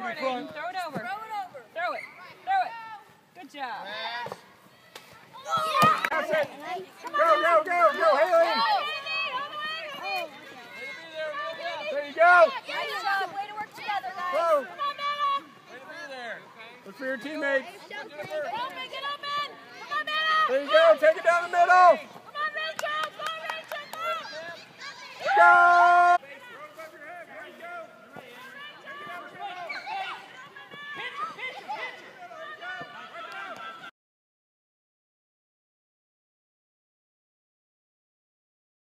it, Aiden. Throw it over. Throw it. Throw it. Good job. That's it. Go, Haley. There you go. Nice job. Way to work together, guys. Go. Come on, Madam. Way to be there. Look for your teammates. Get open. Come on, Madam. There you go. Take it down the middle.